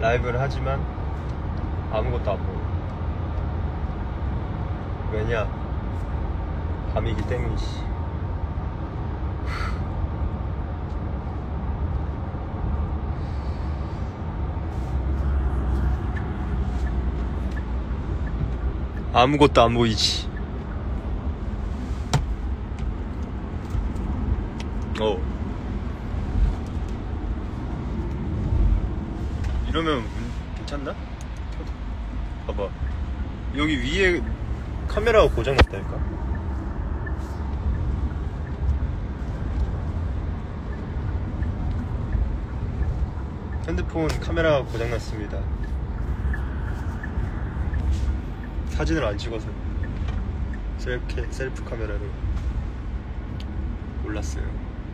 라이브를 하지만 아무것도 안 보여. 왜냐? 밤이기 때문이지. 아무것도 안 보이지. 이러면 괜찮나? 봐봐, 여기 위에 카메라가 고장났다니까. 핸드폰 카메라가 고장났습니다. 사진을 안 찍어서 셀프 카메라로 올랐어요.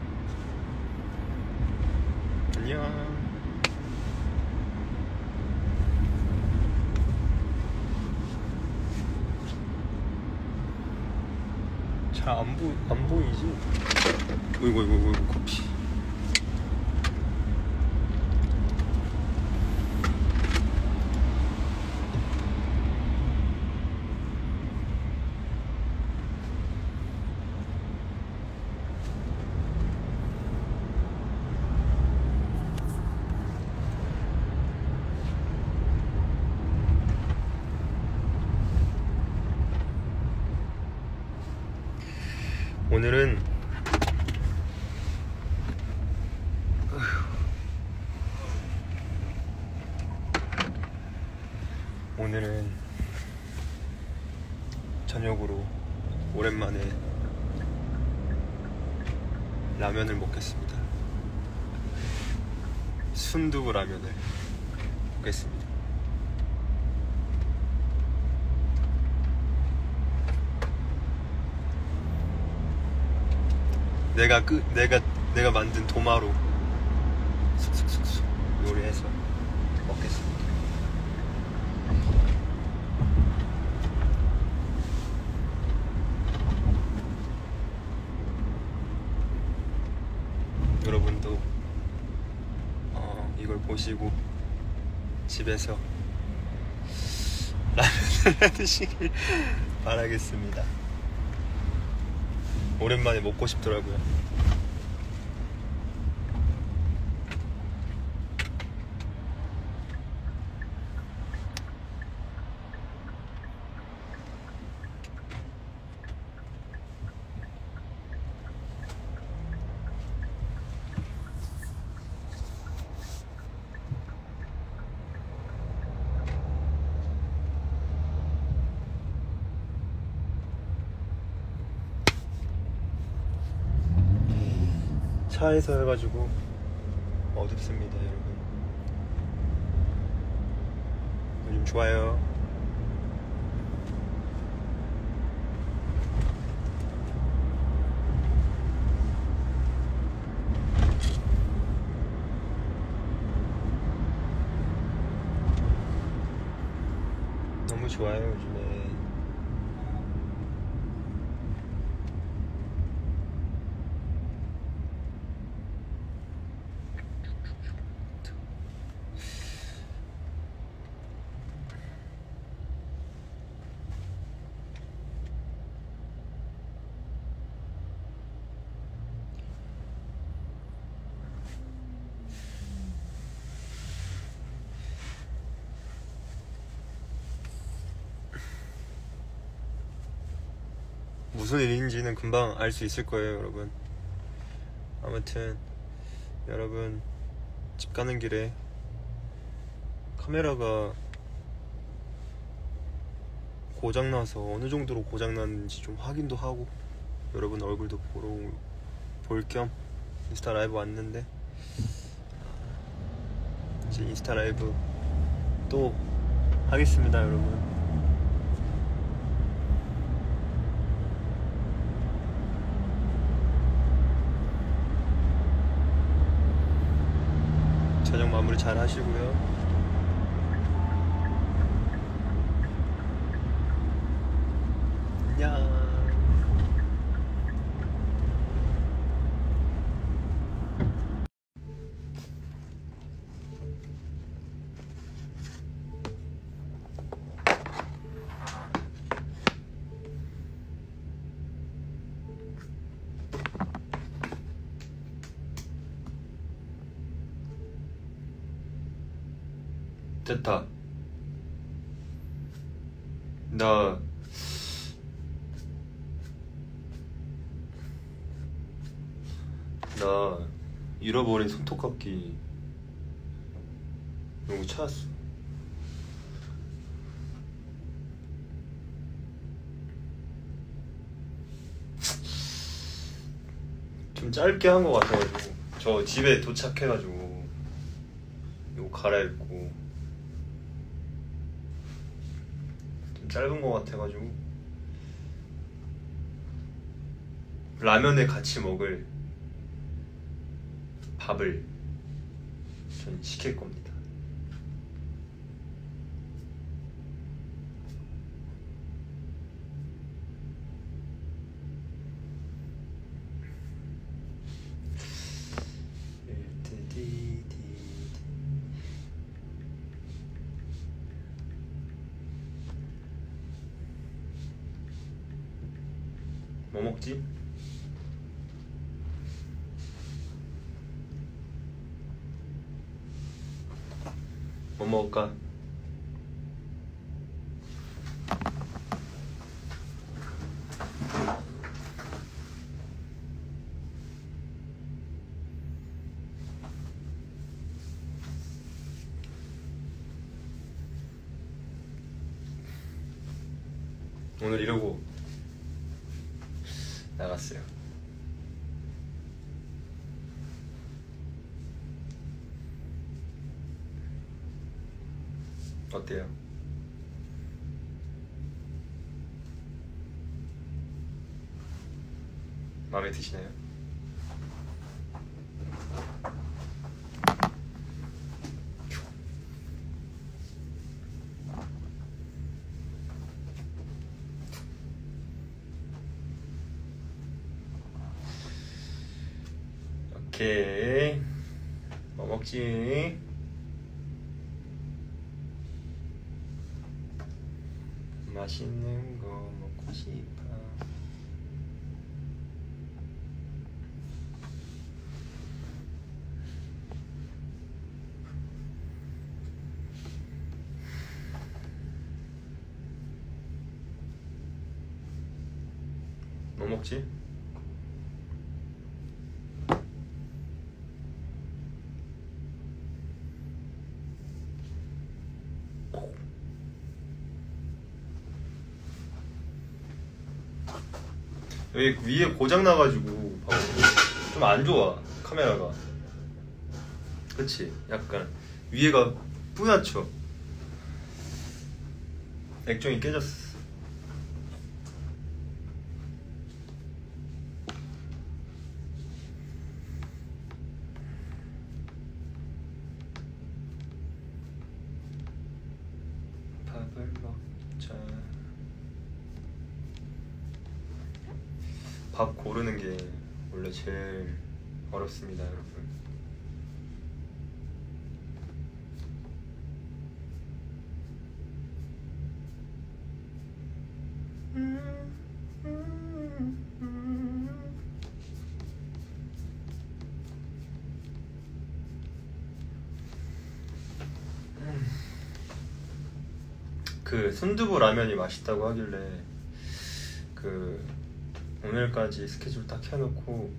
안녕. 잘 안 보이지? 이거 커피. 오늘은 저녁으로 오랜만에 라면을 먹겠습니다. 순두부 라면을 먹겠습니다. 내가 만든 도마로 쑥쑥쑥쑥 요리해서 먹겠습니다. 여러분도 이걸 보시고 집에서 라면을 해 드시길 바라겠습니다. 오랜만에 먹고 싶더라고요. 차에서 해가지고 어둡습니다, 여러분. 요즘 좋아요. 너무 좋아요, 요즘에. 무슨 일인지는 금방 알 수 있을 거예요, 여러분. 아무튼 여러분, 집 가는 길에 카메라가 고장나서 어느 정도로 고장났는지 좀 확인도 하고 여러분 얼굴도 볼 겸 인스타 라이브 왔는데, 이제 인스타 라이브 또 하겠습니다, 여러분. 저녁 마무리 잘 하시고요. 안녕. 됐다. 나 잃어버린 손톱깎이 이런 거 찾았어. 좀 짧게 한 거 같아가지고 저 집에 도착해가지고 이거 갈아입고 좀 짧은 거 같아가지고 라면에 같이 먹을 밥을 전 시킬 겁니다. 뭐 먹지? 뭐 먹을까? 오늘 이러고 나갔어요. 어때요? 마음에 드시나요? 오케이. 뭐 먹지? 맛있는 거 먹고 싶어. 뭐 먹지? 여기 위에 고장 나가지고 좀 안 좋아 카메라가. 그치? 약간 위에가 뿌옇죠? 액정이 깨졌어. 밥을 먹자. 밥 고르는 게 원래 제일 어렵습니다, 여러분. 그 순두부 라면이 맛있다고 하길래 그 오늘까지 스케줄 딱 해놓고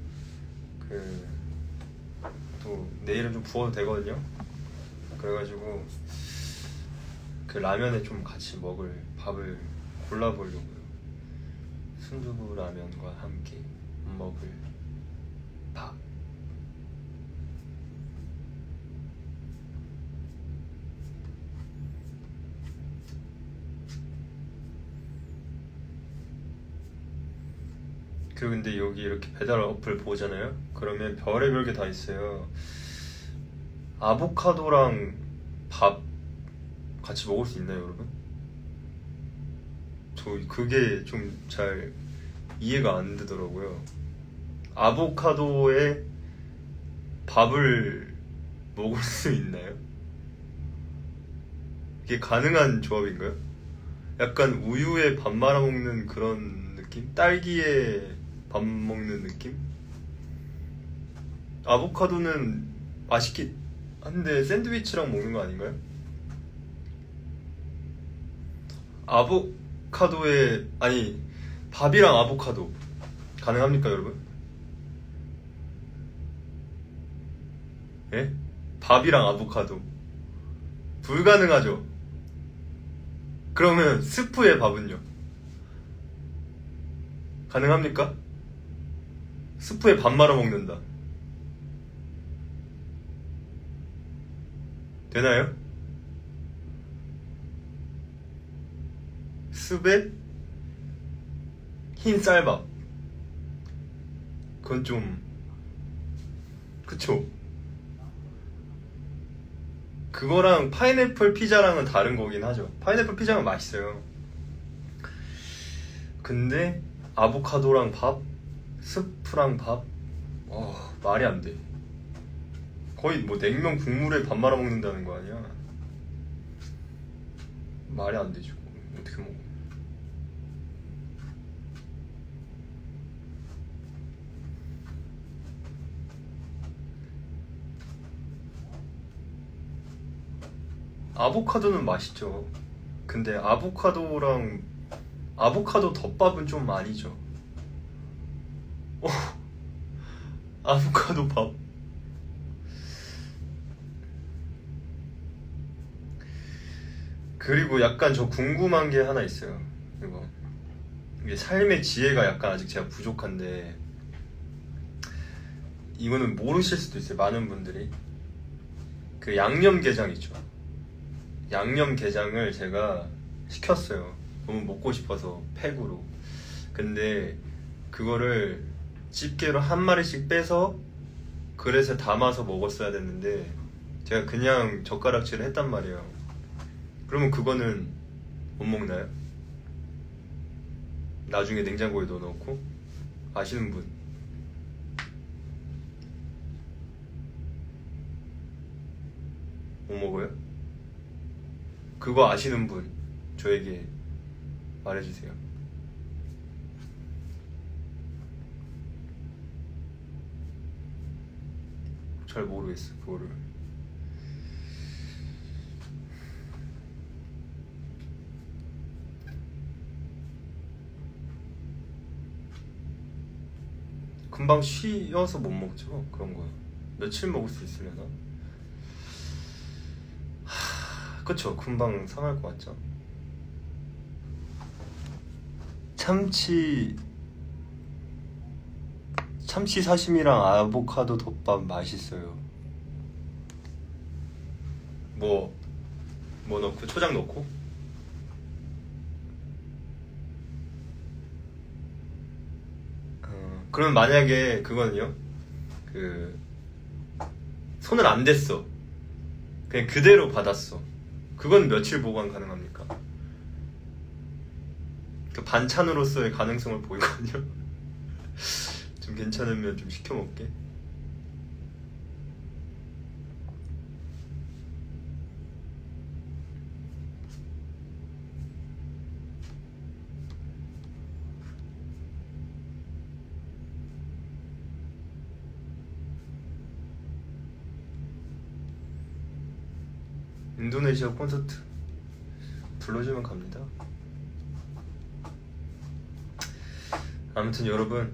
그 또 내일은 좀 부어도 되거든요. 그래가지고 그 라면에 좀 같이 먹을 밥을 골라보려고요. 순두부 라면과 함께 먹을 밥. 그리고 근데 여기 이렇게 배달 어플 보잖아요. 그러면 별의별 게 다 있어요. 아보카도랑 밥 같이 먹을 수 있나요, 여러분? 저 그게 좀 잘 이해가 안 되더라고요. 아보카도에 밥을 먹을 수 있나요? 이게 가능한 조합인가요? 약간 우유에 밥 말아 먹는 그런 느낌? 딸기에 밥 먹는 느낌? 아보카도는 맛있긴 한데 샌드위치랑 먹는 거 아닌가요? 아보카도에 아니 밥이랑 아보카도 가능합니까 여러분? 예? 밥이랑 아보카도 불가능하죠. 그러면 스프에 밥은요? 가능합니까? 스프에 밥 말아 먹는다. 되나요? 습에 흰 쌀밥. 그건 좀 그쵸? 그거랑 파인애플 피자랑은 다른 거긴 하죠. 파인애플 피자는 맛있어요. 근데 아보카도랑 밥, 스프랑 밥, 말이 안 돼. 거의 뭐 냉면 국물에 밥 말아 먹는다는 거 아니야? 말이 안 되죠. 어떻게 먹어? 아보카도는 맛있죠. 근데 아보카도랑 아보카도 덮밥은 좀 아니죠. 아보카도 밥. 그리고 약간 저 궁금한 게 하나 있어요. 이게 삶의 지혜가 약간 아직 제가 부족한데, 이거는 모르실 수도 있어요. 많은 분들이 그 양념게장 있죠. 양념게장을 제가 시켰어요. 너무 먹고 싶어서 팩으로. 근데 그거를 집게로 한 마리씩 빼서 그릇에 담아서 먹었어야 됐는데 제가 그냥 젓가락질을 했단 말이에요. 그러면 그거는 못 먹나요? 나중에 냉장고에 넣어놓고. 아시는 분? 못 먹어요? 그거 아시는 분 저에게 말해주세요. 잘 모르겠어 그거를. 금방 쉬어서 못 먹죠 그런 거. 며칠 먹을 수 있으려나? 그쵸, 금방 상할 것 같죠. 참치 사심이랑 아보카도 덮밥 맛있어요. 뭐 넣고? 초장 넣고? 그럼 만약에 그거는요? 손을 안 댔어. 그냥 그대로 받았어. 그건 며칠 보관 가능합니까? 그 반찬으로서의 가능성을 보이거든요. 좀 괜찮으면 좀 시켜 먹게. 인도네시아 콘서트 불러주면 갑니다. 아무튼 여러분,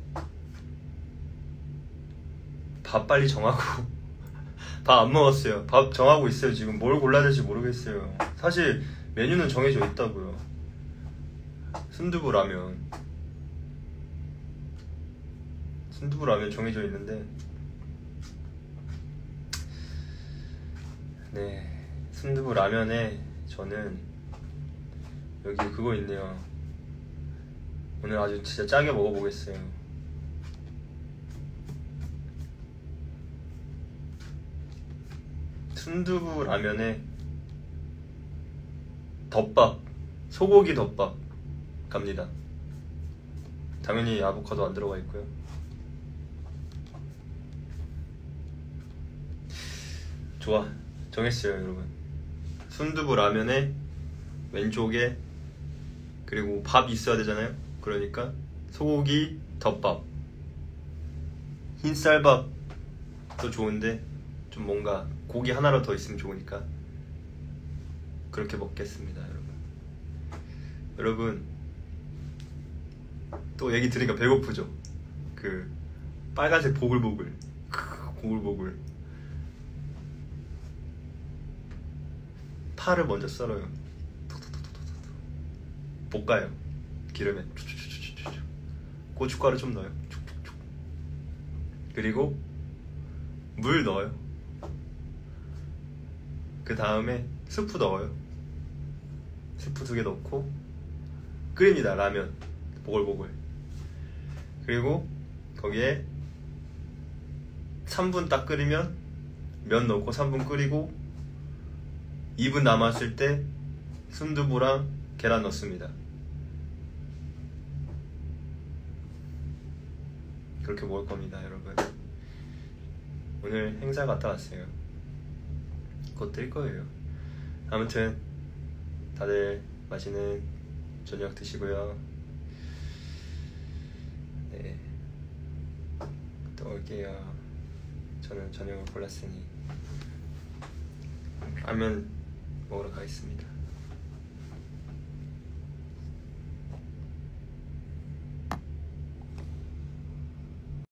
밥 빨리 정하고. 밥 안 먹었어요. 밥 정하고 있어요. 지금 뭘 골라야 될지 모르겠어요. 사실 메뉴는 정해져 있다고요. 순두부 라면 정해져 있는데, 네, 순두부 라면에 저는 여기 그거 있네요. 오늘 아주 진짜 짜게 먹어보겠어요. 순두부 라면에 덮밥, 소고기 덮밥 갑니다. 당연히 아보카도 안 들어가 있고요. 좋아, 정했어요 여러분. 순두부 라면에 왼쪽에 그리고 밥 있어야 되잖아요. 그러니까 소고기 덮밥. 흰쌀밥도 좋은데 좀 뭔가 고기 하나로 더 있으면 좋으니까 그렇게 먹겠습니다 여러분. 여러분 또 얘기 들으니까 배고프죠? 그 빨간색 보글보글 보글보글 파를 먼저 썰어요. 볶아요. 기름에 고춧가루 좀 넣어요. 그리고 물 넣어요. 그 다음에 스프 넣어요. 스프 2개 넣고 끓입니다. 라면 보글보글. 그리고 거기에 3분 딱 끓이면 면 넣고 3분 끓이고 2분 남았을 때 순두부랑 계란 넣습니다. 그렇게 먹을 겁니다, 여러분. 오늘 행사 갔다 왔어요. 곧 뜰 거예요. 아무튼 다들 맛있는 저녁 드시고요. 네, 또 올게요. 저는 저녁을 골랐으니 라면 먹으러 가겠습니다.